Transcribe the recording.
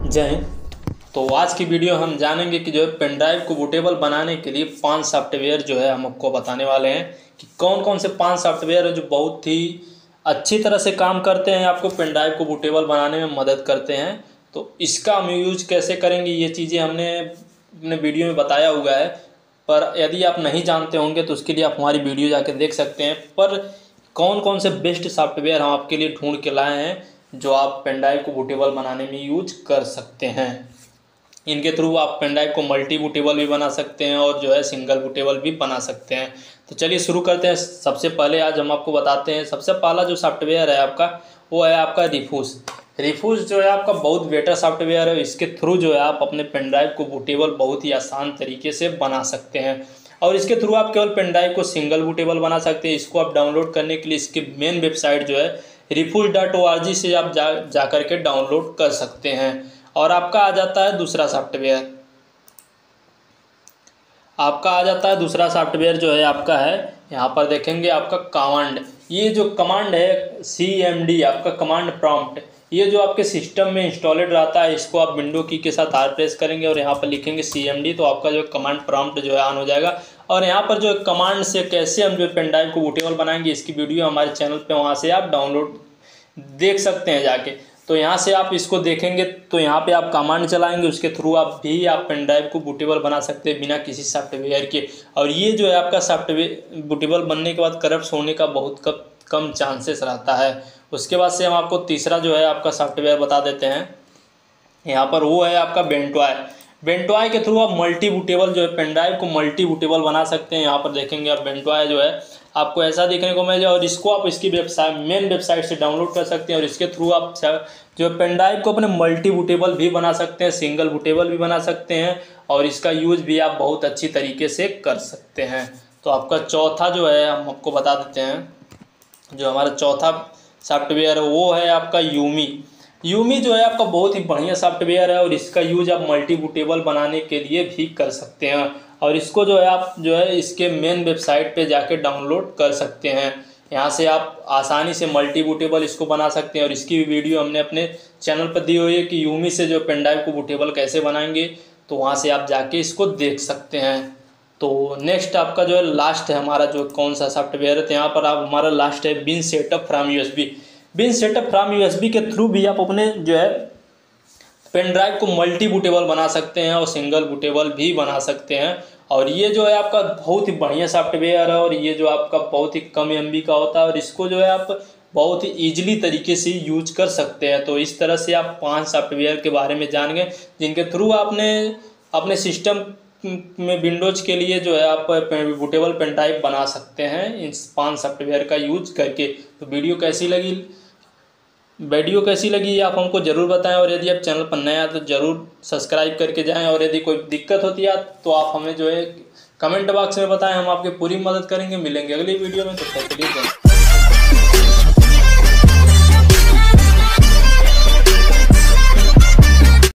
जय हिंद। तो आज की वीडियो हम जानेंगे कि जो है पेन ड्राइव को बूटेबल बनाने के लिए 5 सॉफ्टवेयर जो है हम आपको बताने वाले हैं कि कौन कौन से 5 सॉफ्टवेयर है जो बहुत ही अच्छी तरह से काम करते हैं, आपको पेन ड्राइव को बूटेबल बनाने में मदद करते हैं। तो इसका हम यूज कैसे करेंगे ये चीज़ें हमने अपने वीडियो में बताया हुआ है, पर यदि आप नहीं जानते होंगे तो उसके लिए आप हमारी वीडियो जाकर देख सकते हैं। पर कौन कौन से बेस्ट सॉफ्टवेयर हम आपके लिए ढूंढ के लाए हैं जो आप पेन ड्राइव को बूटेबल बनाने में यूज कर सकते हैं। इनके थ्रू आप पेन ड्राइव को मल्टी बूटेबल भी बना सकते हैं और जो है सिंगल बूटेबल भी बना सकते हैं। तो चलिए शुरू करते हैं। सबसे पहले आज हम आपको बताते हैं, सबसे पहला जो सॉफ्टवेयर है आपका वो है आपका रिफ्यूज। रिफ्यूज जो है आपका बहुत बेटर सॉफ्टवेयर है। इसके थ्रू जो है आप अपने पेन ड्राइव को बूटेबल बहुत ही आसान तरीके से बना सकते हैं और इसके थ्रू आप केवल पेन ड्राइव को सिंगल बूटेबल बना सकते हैं। इसको आप डाउनलोड करने के लिए इसकी मेन वेबसाइट जो है refuse.org से आप जा करके डाउनलोड कर सकते हैं। और आपका आ जाता है दूसरा सॉफ्टवेयर, जो है आपका है, यहाँ पर देखेंगे आपका कमांड। ये जो कमांड है CMD आपका कमांड प्रॉम्प्ट, ये जो आपके सिस्टम में इंस्टॉलेड रहता है, इसको आप विंडो की के साथ R प्रेस करेंगे और यहाँ पर लिखेंगे CMD, तो आपका जो कमांड प्रॉम्प्ट जो है ऑन हो जाएगा। और यहाँ पर जो कमांड से कैसे हम जो पेन ड्राइव को बूटेबल बनाएंगे इसकी वीडियो हमारे चैनल पे वहाँ से आप डाउनलोड देख सकते हैं जाके। तो यहाँ से आप इसको देखेंगे तो यहाँ पे आप कमांड चलाएंगे, उसके थ्रू आप पेन ड्राइव को बूटेबल बना सकते हैं बिना किसी सॉफ्टवेयर के। और ये जो है आपका सॉफ्टवेयर बूटेबल बनने के बाद करप्ट होने का बहुत कम चांसेस रहता है। उसके बाद से हम आपको तीसरा जो है आपका सॉफ्टवेयर बता देते हैं। यहाँ पर वो है आपका बेंटॉय। बेंटॉय के थ्रू आप मल्टी बूटेबल जो है पेन ड्राइव को मल्टी बूटेबल बना सकते हैं। यहाँ पर देखेंगे आप बेंटॉय जो है आपको ऐसा देखने को मिलेगा और इसको आप इसकी मेन वेबसाइट से डाउनलोड कर सकते हैं और इसके थ्रू आप जो पेन ड्राइव को अपने मल्टी बूटेबल भी बना सकते हैं, सिंगल बूटेबल भी बना सकते हैं और इसका यूज भी आप बहुत अच्छी तरीके से कर सकते हैं। तो आपका चौथा जो है हम आपको बता देते हैं, जो हमारा चौथा सॉफ्टवेयर है वो है आपका यूमी जो है आपका बहुत ही बढ़िया सॉफ्टवेयर है और इसका यूज आप मल्टी बूटेबल बनाने के लिए भी कर सकते हैं। और इसको जो है आप जो है इसके मेन वेबसाइट पे जाके डाउनलोड कर सकते हैं। यहाँ से आप आसानी से मल्टी बूटेबल इसको बना सकते हैं और इसकी भी वीडियो हमने अपने चैनल पर दी हुई है कि यूमी से जो पेन ड्राइव को बूटेबल कैसे बनाएंगे, तो वहाँ से आप जाके इसको देख सकते हैं। तो नेक्स्ट आपका जो है लास्ट है हमारा जो कौन सा सॉफ्टवेयर है, तो यहाँ पर आप हमारा लास्ट है win setup from USB। Win setup from USB के थ्रू भी आप अपने जो है पेन ड्राइव को मल्टी बूटेबल बना सकते हैं और सिंगल बूटेबल भी बना सकते हैं। और ये जो है आपका बहुत ही बढ़िया सॉफ्टवेयर है और ये जो आपका बहुत ही कम MB का होता है और इसको जो है आप बहुत ही ईजिली तरीके से यूज कर सकते हैं। तो इस तरह से आप 5 सॉफ्टवेयर के बारे में जान गए जिनके थ्रू आपने अपने सिस्टम में विंडोज के लिए जो है आप बूटेबल पेन ड्राइव बना सकते हैं इन 5 सॉफ्टवेयर का यूज करके। तो वीडियो कैसी लगी आप हमको ज़रूर बताएं और यदि आप चैनल पर नए हैं तो ज़रूर सब्सक्राइब करके जाएं और यदि कोई दिक्कत होती है तो आप हमें जो है कमेंट बॉक्स में बताएं, हम आपकी पूरी मदद करेंगे। मिलेंगे अगली वीडियो में, तो तब तक के लिए।